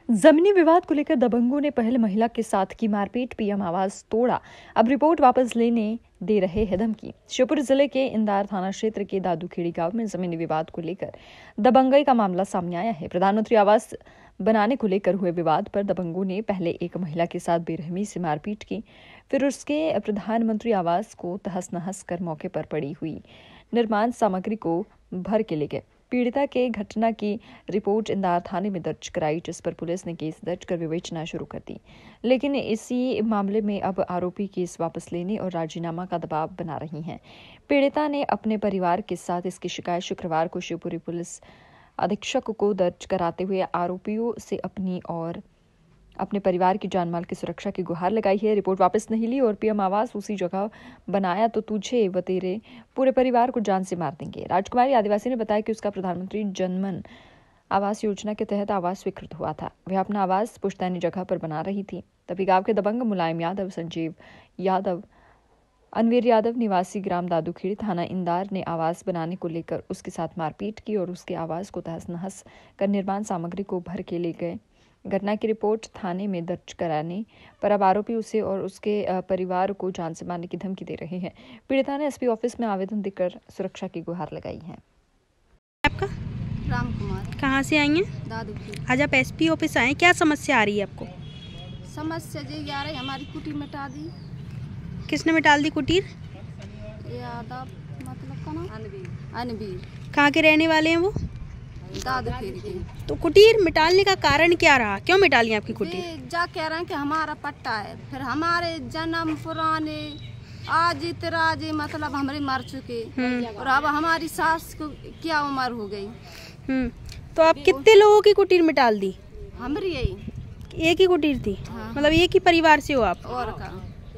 जमीनी विवाद को लेकर दबंगों ने पहले महिला के साथ की मारपीट, पीएम आवास तोड़ा, अब रिपोर्ट वापस लेने दे रहे हैं धमकी। श्योपुर जिले के इंदार थाना क्षेत्र के दादूखेड़ी गांव में जमीनी विवाद को लेकर दबंगई का मामला सामने आया है। प्रधानमंत्री आवास बनाने को लेकर हुए विवाद पर दबंगों ने पहले एक महिला के साथ बेरहमी से मारपीट की, फिर उसके प्रधानमंत्री आवास को तहस नहस कर मौके पर पड़ी हुई निर्माण सामग्री को भर के ले गए। पीड़िता के घटना की रिपोर्ट इंदार थाने में दर्ज कराई, जिस पर पुलिस ने केस दर्ज कर विवेचना शुरू कर दी। लेकिन इसी मामले में अब आरोपी केस वापस लेने और राजीनामा का दबाव बना रही हैं। पीड़िता ने अपने परिवार के साथ इसकी शिकायत शुक्रवार को शिवपुरी पुलिस अधीक्षक को दर्ज कराते हुए आरोपियों से अपनी और अपने परिवार की जानमाल की सुरक्षा की गुहार लगाई है। रिपोर्ट वापस नहीं ली और पीएम आवास उसी जगह बनाया तो तुझे व तेरे पूरे परिवार को जान से मार देंगे। राजकुमारी आदिवासी ने बताया कि उसका प्रधानमंत्री जनमन आवास योजना के तहत आवास स्वीकृत हुआ था। वह अपना आवास पुश्तैनी जगह पर बना रही थी, तभी गांव के दबंग मुलायम यादव, संजीव यादव, अनवीर यादव निवासी ग्राम दादूखेड़ी थाना इंदार ने आवास बनाने को लेकर उसके साथ मारपीट की और उसके आवास को तहस नहस कर निर्माण सामग्री को भर के ले गए। घटना की रिपोर्ट थाने में दर्ज कराने पर अब आरोपी उसे और उसके परिवार को जान से मारने की धमकी दे रहे हैं। पीड़िता ने एसपी ऑफिस में आवेदन देकर सुरक्षा की गुहार लगाई है। आपका राम कुमार, कहाँ से आई हैं? दादूखेड़ी। आज आप एसपी ऑफिस आए, क्या समस्या आ रही है आपको? समस्या जी आ रही, हमारी कुटीर मिटा दी। किसने मिटा दी कुटीर? यादव मतलब का नाम अनवीर। कहाँ के रहने वाले हैं वो? दादूखेड़ी के। तो कुटीर मिटाने का कारण क्या रहा, क्यों मिटा ली आपकी कुटीर? जा कह रहे हैं कि हमारा पट्टा है, फिर हमारे जन्म पुराने आज इतराज मतलब हमारे मर चुके और अब हमारी सास को क्या उम्र हो गई। तो आप कितने लोगों की कुटीर मिटा दी? हमारी यही एक ही कुटीर थी? हाँ। मतलब एक ही परिवार से हो आप? और का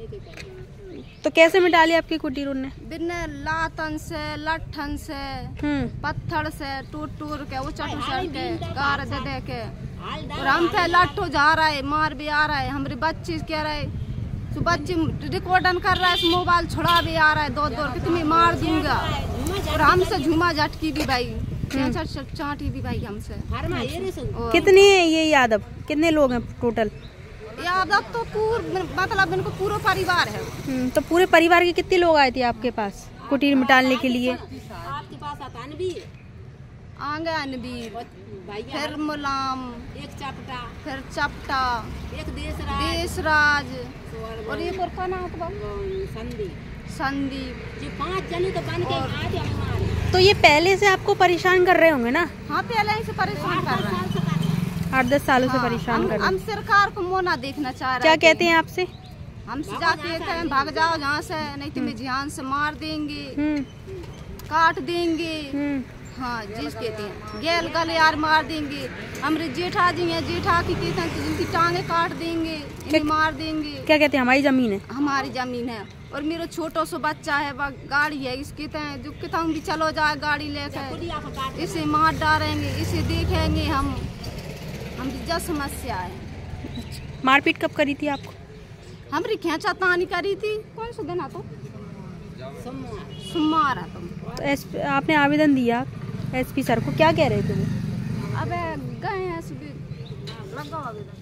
तो कैसे मिटा ली आपकी कुटीर उनने? बिन लातन से, लठन से, पत्थर से टूट के उचट के गार दे के और हम पे लट्ठो जा रहा है, मार भी आ रहा है। हमारे बच्चे कह रहे तो बच्चे रिकॉर्डन कर रहा है, मोबाइल छुड़ा भी आ रहा है, दो कि तुम्हें मार दूंगा। और हमसे झूमा झटकी भी भाई, चाटी भी भाई हमसे। कितने हैं ये यादव, कितने लोग हैं टोटल? यादव तो मतलब इनको पूरा परिवार है। तो पूरे परिवार के कितने लोग आए थे आपके पास कुटीर मिटाने के लिए? आपके पास आगे अनवीर, फिर मुलाम, एक चपटा, फिर चपटा, एक देशराज और ये का नाम संदीप। ये 5 जने तो बन के। तो ये पहले से आपको परेशान कर रहे होंगे ना? हाँ, पहले से परेशान कर रहे हैं। 8-10 सालों से परेशान कर रहे हैं। हम सरकार को मोना देखना चाह रहे हैं। क्या कहते हैं आपसे? हमसे जाके कहते हैं भाग जाओ यहाँ से, नहीं तुम्हें जान से मार देंगे, काट देंगे। हाँ जिस कहते हैं गैल गले यार मार देंगे। हमारे जेठा जी हैं, जेठा की कहते हैं जिनकी टांगे काट देंगे, इन्हें मार देंगे। क्या कहते हैं? हमारी जमीन है, हमारी जमीन है और मेरा छोटा सा बच्चा है, गाड़ी है, इसके कहते जो कहता भी चलो जाए गाड़ी लेकर, इसे मार डालेंगे, इसे देखेंगे हम जब समस्या है। मारपीट कब करी थी आपको? हमारी खेचा तानी करी थी, कौन सा दिन आता? सोमवार आता। तो आपने आवेदन दिया एसपी सर को, क्या कह रहे थे वो? अब गए हैं सुबह लगा आवेदन।